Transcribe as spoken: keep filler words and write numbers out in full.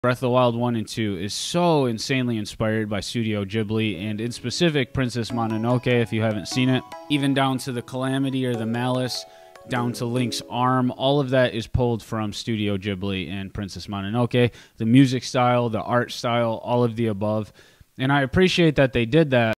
Breath of the Wild one and two is so insanely inspired by Studio Ghibli, and in specific Princess Mononoke, if you haven't seen it. Even down to the Calamity or the Malice, down to Link's arm, all of that is pulled from Studio Ghibli and Princess Mononoke. The music style, the art style, all of the above. And I appreciate that they did that.